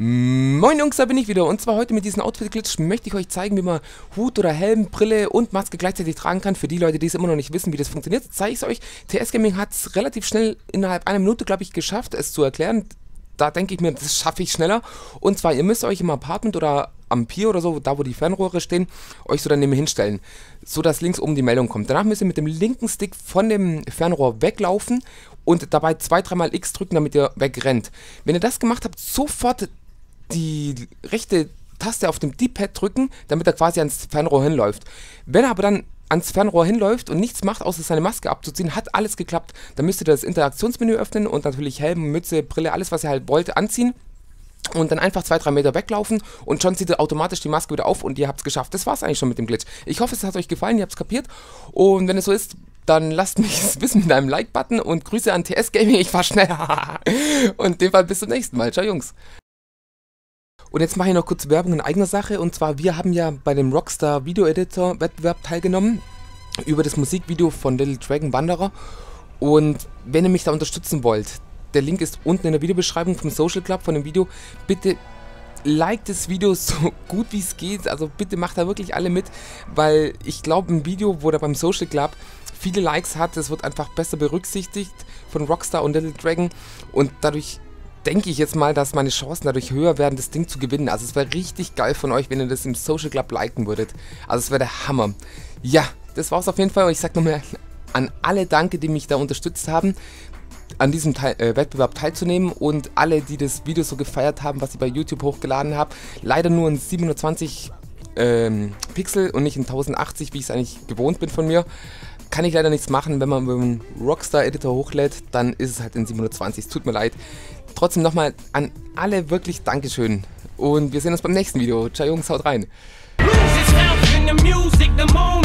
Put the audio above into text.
Moin Jungs, da bin ich wieder und zwar heute mit diesem Outfit-Glitch möchte ich euch zeigen, wie man Hut oder Helm, Brille und Maske gleichzeitig tragen kann. Für die Leute, die es immer noch nicht wissen, wie das funktioniert, zeige ich es euch. TS Gaming hat es relativ schnell innerhalb einer Minute, glaube ich, geschafft, es zu erklären. Da denke ich mir, das schaffe ich schneller. Und zwar, ihr müsst euch im Apartment oder am Pier oder so, da wo die Fernrohre stehen, euch so daneben hinstellen, so dass links oben die Meldung kommt. Danach müsst ihr mit dem linken Stick von dem Fernrohr weglaufen und dabei 2-3 Mal X drücken, damit ihr wegrennt. Wenn ihr das gemacht habt, sofort die rechte Taste auf dem D-Pad drücken, damit er quasi ans Fernrohr hinläuft. Wenn er aber dann ans Fernrohr hinläuft und nichts macht, außer seine Maske abzuziehen, hat alles geklappt. Dann müsst ihr das Interaktionsmenü öffnen und natürlich Helm, Mütze, Brille, alles was ihr halt wollt, anziehen. Und dann einfach 2-3 Meter weglaufen und schon zieht ihr automatisch die Maske wieder auf und ihr habt es geschafft. Das war es eigentlich schon mit dem Glitch. Ich hoffe, es hat euch gefallen, ihr habt es kapiert. Und wenn es so ist, dann lasst mich es wissen mit einem Like-Button und Grüße an TS Gaming, ich war schneller. Und in dem Fall bis zum nächsten Mal. Ciao Jungs. Und jetzt mache ich noch kurz Werbung in eigener Sache, und zwar, wir haben ja bei dem Rockstar Video Editor Wettbewerb teilgenommen, über das Musikvideo von Little Dragon Wanderer, und wenn ihr mich da unterstützen wollt, der Link ist unten in der Videobeschreibung vom Social Club von dem Video, bitte liked das Video so gut wie es geht, also bitte macht da wirklich alle mit, weil ich glaube, ein Video, wo da beim Social Club viele Likes hat, das wird einfach besser berücksichtigt von Rockstar und Little Dragon, und dadurch denke ich jetzt mal, dass meine Chancen dadurch höher werden, das Ding zu gewinnen. Also es wäre richtig geil von euch, wenn ihr das im Social Club liken würdet. Also es wäre der Hammer. Ja, das war's auf jeden Fall. Und ich sage nochmal an alle Danke, die mich da unterstützt haben, an diesem Wettbewerb teilzunehmen, und alle, die das Video so gefeiert haben, was ich bei YouTube hochgeladen habe. Leider nur in 720 Pixel und nicht in 1080, wie ich es eigentlich gewohnt bin von mir. Kann ich leider nichts machen, wenn man mit dem Rockstar Editor hochlädt, dann ist es halt in 720. Es tut mir leid. Trotzdem nochmal an alle wirklich Dankeschön. Und wir sehen uns beim nächsten Video. Ciao Jungs, haut rein.